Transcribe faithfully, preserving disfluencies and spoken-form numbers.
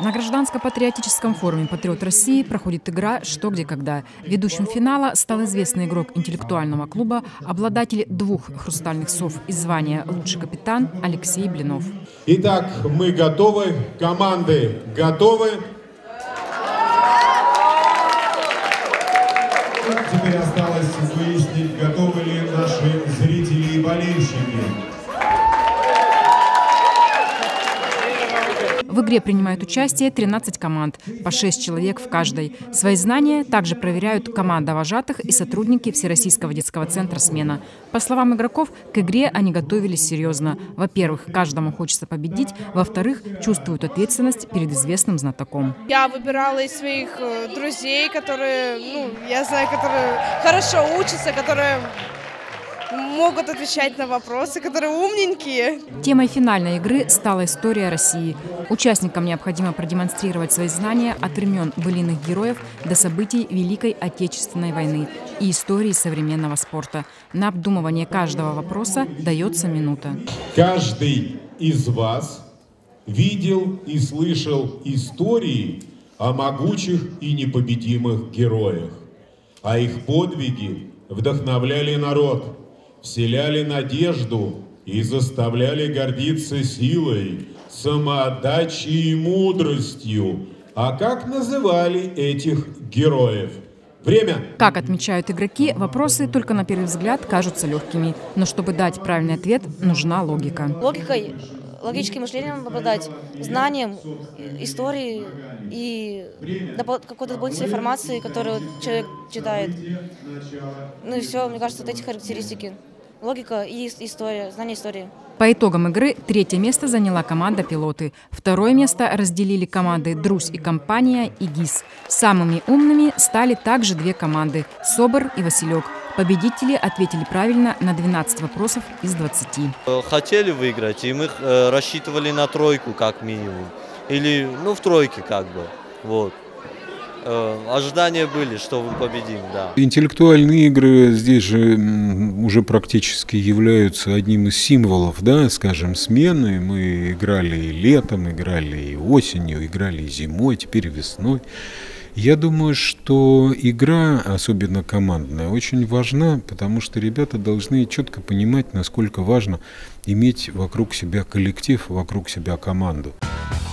На гражданско-патриотическом форуме «Патриот России» проходит игра «Что, где, когда». Ведущим финала стал известный игрок интеллектуального клуба, обладатель двух хрустальных сов и звания «Лучший капитан» Алексей Блинов. Итак, мы готовы. Команды готовы. Теперь осталось выяснить, готовы ли наши зрители и болельщики. В игре принимают участие тринадцать команд, по шесть человек в каждой. Свои знания также проверяют команда вожатых и сотрудники Всероссийского детского центра «Смена». По словам игроков, к игре они готовились серьезно. Во-первых, каждому хочется победить. Во-вторых, чувствуют ответственность перед известным знатоком. Я выбирала из своих друзей, которые, ну, я знаю, которые хорошо учатся, которые могут отвечать на вопросы, которые умненькие. Темой финальной игры стала история России. Участникам необходимо продемонстрировать свои знания от времен былинных героев до событий Великой Отечественной войны и истории современного спорта. На обдумывание каждого вопроса дается минута. Каждый из вас видел и слышал истории о могучих и непобедимых героях, а их подвиги вдохновляли народ, вселяли надежду и заставляли гордиться силой, самоотдачей и мудростью. А как называли этих героев? Время! Как отмечают игроки, вопросы только на первый взгляд кажутся легкими. Но чтобы дать правильный ответ, нужна логика. Логикой, логическим мышлением обладать, знанием истории и какой-то дополнительной информации, которую человек читает. Ну и все, мне кажется, вот эти характеристики. Логика и история, знание истории. По итогам игры третье место заняла команда «Пилоты». Второе место разделили команды «Друзь» и компания и ГИС. Самыми умными стали также две команды – «Собор» и «Василек». Победители ответили правильно на двенадцать вопросов из двадцати. Хотели выиграть, и мы рассчитывали на тройку как минимум. Или, ну, в тройке как бы. Вот. Ожидания были, что мы победим, да. Интеллектуальные игры здесь же уже практически являются одним из символов, да, скажем, смены. Мы играли и летом, играли и осенью, играли и зимой, теперь весной. Я думаю, что игра, особенно командная, очень важна, потому что ребята должны четко понимать, насколько важно иметь вокруг себя коллектив, вокруг себя команду.